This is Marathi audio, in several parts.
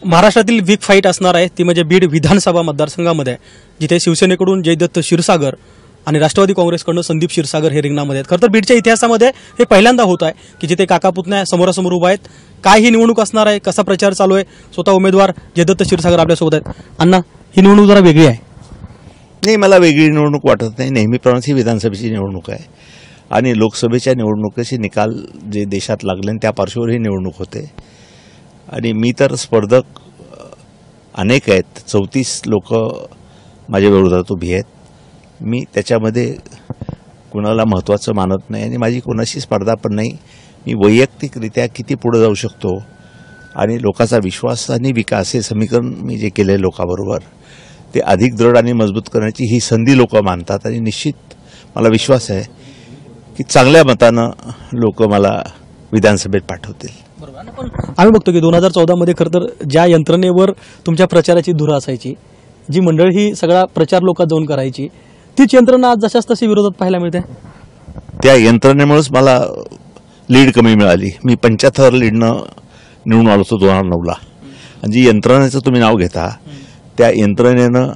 महाराष्ट्रातील वीक फाईट असणार आहे ती म्हणजे बीड विधानसभा मतदारसंघामध्ये, जिथे शिवसेनेकडून जयदत क्षीरसागर आणि राष्ट्रवादी काँग्रेसकडून संदीप क्षीरसागर हे रिंगणामध्ये आहेत। खरं तर बीडच्या इतिहासामध्ये हे पहिल्यांदा होत आहे की जिथे काका पुतण्या समोरासमोर उभा आहेत। काय ही निवडणूक असणार आहे, कसा प्रचार चालू आहे, स्वतः उमेदवार जयदत क्षीरसागर आपल्यासोबत आहेत। अण्णा, ही निवडणूक जरा वेगळी आहे। नाही, मला वेगळी निवडणूक वाटत नाही। नेहमीप्रमाणे ही विधानसभेची निवडणूक आहे आणि लोकसभेच्या निवडणुकीचे निकाल जे देशात लागले त्या पार्श्वभूमीवर ही निवडणूक होते आणि मी तर स्पर्धक अनेक आहेत, 34 लोक माझ्या विरोधात उभी आहेत। मी त्याच्यामध्ये कुणाला महत्त्वाचं मानत नाही आणि माझी कोणाशी स्पर्धा पण नाही। मी वैयक्तिकरित्या किती पुढे जाऊ शकतो आणि लोकांचा विश्वास आणि विकास हे समीकरण मी जे केले लोकांबरोबर ते अधिक दृढ आणि मजबूत करण्याची ही संधी लोक मानतात आणि निश्चित मला विश्वास आहे की चांगल्या मतानं लोक मला विधानसभेत पाठवतील। पण आम्ही बघतो की 2014 मध्ये खरं तर ज्या यंत्रणेवर तुमच्या प्रचाराची धुरा असायची, जी मंडळी ही सगळा प्रचार लोकात जाऊन करायची, तीच यंत्रणा आज जशाच तशी विरोधात पाहायला मिळते। त्या यंत्रणेमुळेच मला लीड कमी मिळाली। मी 75 लीडनं निवडून आलो होतो 2009ला आणि जी यंत्रणेचं तुम्ही नाव घेता त्या यंत्रणेनं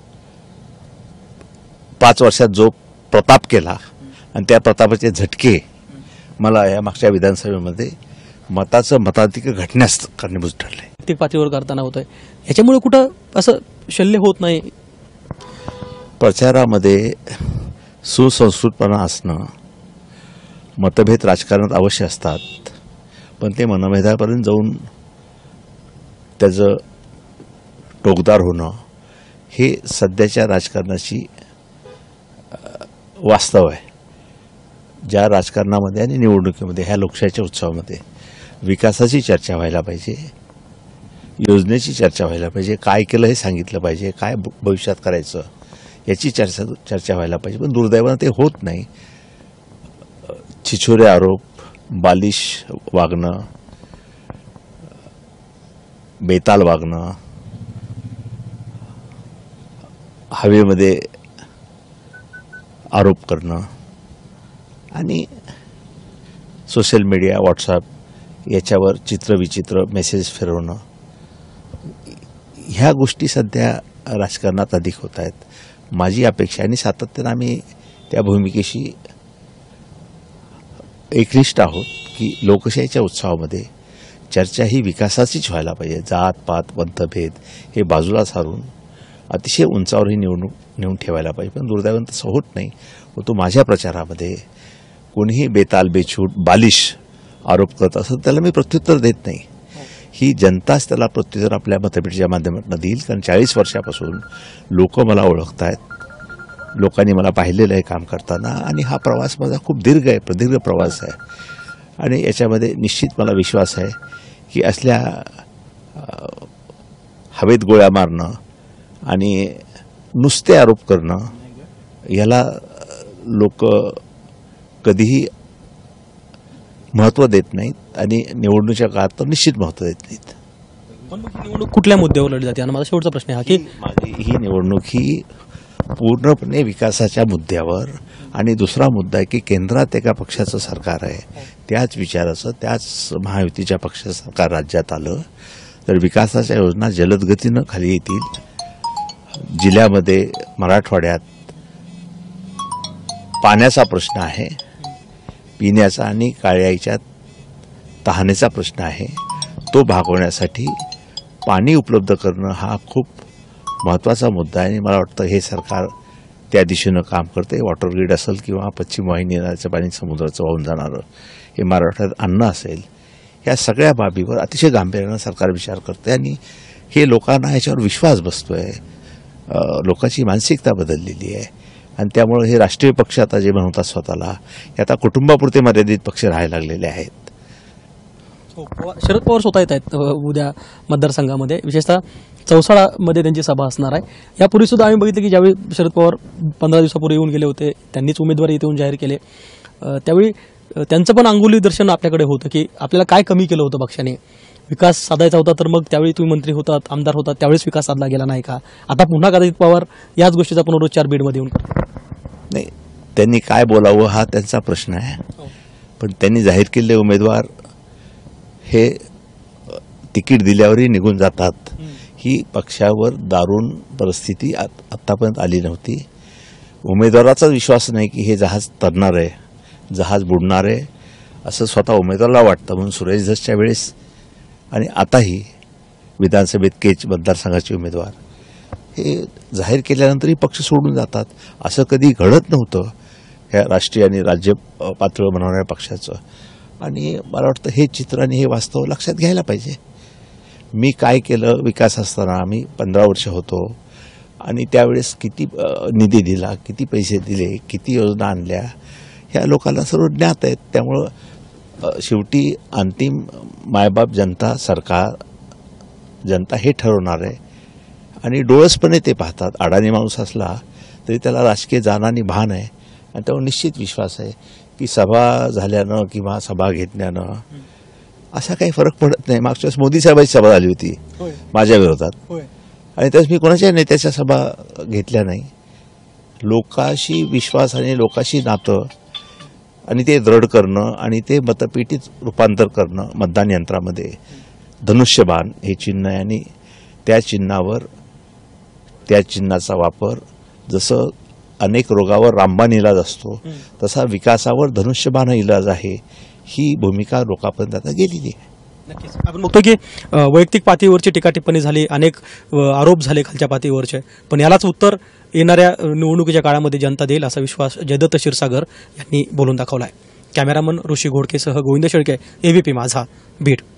5 वर्षात जो प्रताप केला आणि त्या प्रतापाचे झटके मला या मागच्या विधानसभेमध्ये मताधिक्य घटण्यास कारणीभूत ठरले। प्रत्येक पातळीवर करताना होतंय, याच्यामुळे कुठं असं शल्य होत नाही? प्रचारामध्ये सुसंस्कृतपणा असणं, मतभेद राजकारणात अवश्य असतात, पण ते मनभेदापर्यंत जाऊन त्याचं टोकदार होणं हे सध्याच्या राजकारणाची वास्तव आहे। ज्या राजकारणामध्ये आणि निवडणुकीमध्ये ह्या लोकशाहीच्या उत्सवामध्ये विकासाची चर्चा व्हायला पाहिजे, योजनेची चर्चा व्हायला पाहिजे, काय केलं हे सांगितलं पाहिजे, काय भविष्यात करायचं याची चर्चा व्हायला पाहिजे, पण दुर्दैवानं ते होत नाही। छिछोरे आरोप, बालिश वागणं, बेताल वागणं, हवेमध्ये आरोप करणं आणि सोशल मीडिया, व्हॉट्सअप याच्यावर चित्रविचित्र मेसेज फिरवणं, ह्या गोष्टी सध्या राजकारणात अधिक होत आहेत। माझी अपेक्षा आणि सातत्यानं आम्ही त्या भूमिकेशी एकनिष्ठ आहोत की लोकशाहीच्या उत्सवामध्ये चर्चा ही विकासाचीच व्हायला पाहिजे। जात पात पंथभेद हे बाजूला सारून अतिशय उंचावर ही निवडणूक नेऊन ठेवायला पाहिजे, पण दुर्दैवानं तसं होत नाही। तो माझ्या प्रचारामध्ये कोणीही बेताल बेछूट बालिश आरोप करत असं त्याला मी प्रत्युत्तर देत नाही। ही जनताच त्याला प्रत्युत्तर आपल्या मतपेटीच्या माध्यमातून देईल, कारण 40 वर्षापासून लोक मला ओळखत आहेत, लोकांनी मला पाहिलेलं आहे काम करताना आणि हा प्रवास माझा खूप दीर्घ आहे, प्रदीर्घ प्रवास आहे आणि याच्यामध्ये निश्चित मला विश्वास आहे की असल्या हवेत गोळ्या मारणं आणि नुसते आरोप करणं याला लोक कधीही महत्त्व देत नाहीत आणि निवडणुकीच्या काळात तर निश्चित महत्त्व देत नाहीत। पण निवडणूक कुठल्या मुद्द्यावर लढली जाते? आणि माझा शेवटचा प्रश्न आहे की माझी ही निवडणूक ही पूर्णपणे विकासाच्या मुद्द्यावर आणि दुसरा मुद्दा आहे की केंद्रात एका पक्षाचं सरकार आहे, त्याच विचाराचं त्याच महायुतीच्या पक्षाचं सरकार राज्यात आलं तर विकासाच्या योजना जलद गतीनं खाली येतील। जिल्ह्यामध्ये मराठवाड्यात पाण्याचा प्रश्न आहे, पिण्याचा आणि काळ्याच्या तहानेचा प्रश्न आहे, तो भागवण्यासाठी पाणी उपलब्ध करणं हा खूप महत्त्वाचा मुद्दा आहे आणि मला वाटतं हे सरकार त्या दिशेनं काम करते। वॉटर ग्रीड असेल किंवा पश्चिम वाहिनी नदीचं पाणी समुद्राचं वाहून जाणारं हे मराठवाड्यात आणणं असेल, या सगळ्या बाबीवर अतिशय गांभीर्यानं सरकार विचार करते आणि हे लोकांना ह्याच्यावर विश्वास बसतोय, लोकांची मानसिकता बदललेली आहे आणि त्यामुळे हे राष्ट्रीय पक्ष आता जे म्हणतात स्वतःला हे आता कुटुंबापुरते मर्यादित पक्ष राहायला लागलेले आहेत। शरद पवार स्वतः येत आहेत उद्या मतदारसंघामध्ये, विशेषतः चौसाळामध्ये त्यांची सभा असणार आहे। यापूर्वी सुद्धा आम्ही बघितलं की ज्यावेळी शरद पवार 15 दिवसापूर्वी येऊन गेले होते, त्यांनीच उमेदवारी इथे येऊन जाहीर केले, त्यावेळी त्यांचं पण अंगुली दर्शन आपल्याकडे होतं की आपल्याला काय कमी केलं होतं पक्षाने, विकास साधायचा होता तर मग त्यावेळी तुम्ही मंत्री होतात, आमदार होतात, त्यावेळेस विकास साधला गेला नाही का? आता पुन्हा कदाचित पवार याच गोष्टीचा पुनरुच्चार बीडमध्ये येऊन करतात। नाही, त्यांनी काय बोलावं हा त्यांचा प्रश्न आहे, पण त्यांनी जाहीर केलेले उमेदवार हे तिकीट दिल्यावरही निघून जातात. ही पक्षावर दारुण परिस्थिती आत्तापर्यंत आली नव्हती. उमेदवाराचा विश्वास नाही की हे जहाज तरणार आहे, जहाज बुडणार आहे असं स्वतः उमेदवाराला वाटतं. म्हणून सुरेश धसच्या वेळेस आणि आताही विधानसभेत केच मतदारसंघाचे उमेदवार हे जाहीर केल्यानंतरही पक्ष सोडून जातात. असं कधी घडत नव्हतं ह्या राष्ट्रीय आणि राज्य पातळीवर बनवणाऱ्या पक्षाचं. आणि मला वाटतं हे चित्र आणि हे वास्तव लक्षात घ्यायला पाहिजे. मी काय केलं विकास असताना, आम्ही 15 वर्ष होतो आणि त्यावेळेस किती निधी दिला, किती पैसे दिले, किती योजना आणल्या, ह्या लोकांना सर्व ज्ञात आहेत. त्यामुळं शेवटी अंतिम मायबाप जनता, सरकार, जनता हे ठरवणार आहे आणि डोळसपणे ते पाहतात. अडाणी माणूस असला तरी त्याला राजकीय जाण आणि भान आहे आणि त्यावर निश्चित विश्वास आहे की सभा झाल्यानं किंवा सभा घेतल्यानं असा काही फरक पडत नाही. मागच्या वेळेस मोदी साहेबांची सभा झाली होती माझ्या विरोधात आणि त्यावेळेस मी कोणाच्या नेत्याच्या सभा घेतल्या नाही. लोकांशी विश्वास आणि लोकांशी नातं आणि ते दृढ करणं आणि ते मतपेटीत रूपांतर करणं मतदान यंत्रामध्ये. धनुष्यबाण हे चिन्ह आहे आणि त्या चिन्हावर, त्या चिन्हाचा वापर जसं अनेक रोगावर रामबाण इलाज असतो तसा विकासावर धनुष्यबाण इलाज आहे. ही भूमिका लोकांपर्यंत आता गेलेली आहे. नक्कीच आपण बघतो की वैयक्तिक पातळीवरची टीका टिप्पणी झाली, अनेक आरोप झाले खालच्या पातळीवरचे, पण यालाच उत्तर येणाऱ्या निवडणुकीच्या काळामध्ये जनता देईल असा विश्वास जयदत क्षीरसागर यांनी बोलून दाखवला आहे. कॅमेरामन ऋषी घोडकेसह गोविंद शेळके, ABP माझा, बीड.